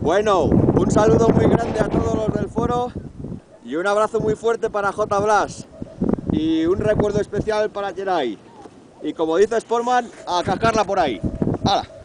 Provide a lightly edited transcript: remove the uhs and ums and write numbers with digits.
Bueno, un saludo muy grande a todos los del foro y un abrazo muy fuerte para J. Blas y un recuerdo especial para Geray. Y como dice Sportman, a cascarla por ahí. ¡Hala!